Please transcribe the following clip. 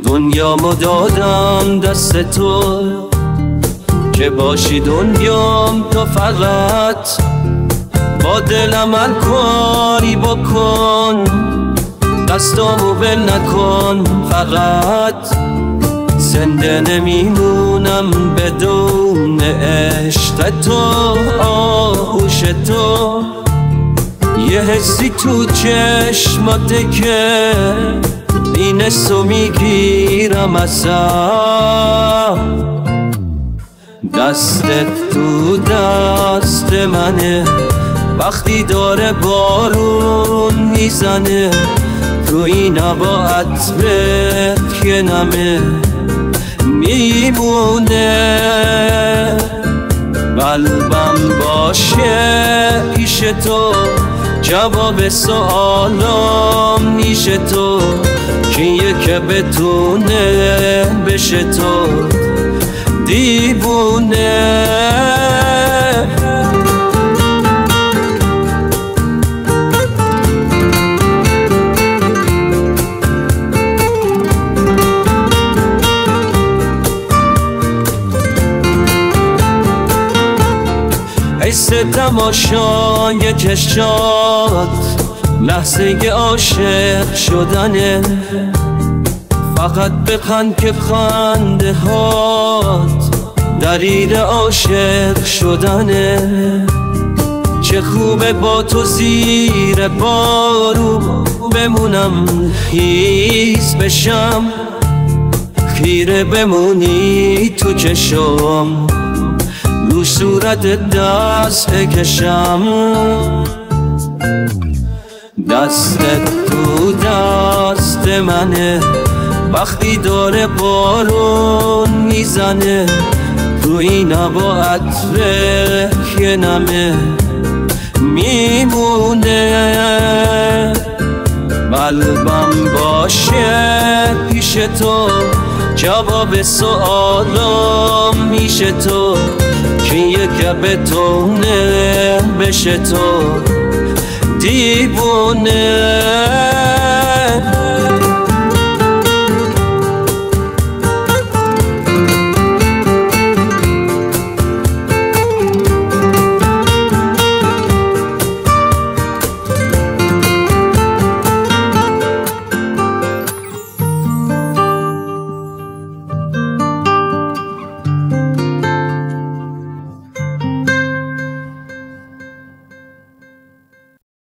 دنیامو دادم دست تو که باشی دنیام تو فقط با دلم هر کاری بکن دستامو بل نکن فقط زنده نمیمونم بدون عشق تو آغوش تو یه حسی تو چشماته که اینسو میگیرم ازم دستت تو دست منه وقتی داره بارون میزنه روی نبا عطرت که نمه میمونه قلبم باشه پیش تو جواب سوالام نیش تو کیه که بتونه بشه تو دیوونه حس تماشای چشات لحظه عاشق شدنه فقط بخند که خنده هات دلیل عاشق شدنه چه خوبه با تو زیر بارون بمونم خیس بشم خیره بمونی تو چشم رو صورت دست بکشم دستت تو دست منه وقتی داره بارون میزنه روی نبا عطره که نمه میمونه قلبم باشه پیش تو جواب سوالام میشه تو کیه که بتونه بشه تو دیوونه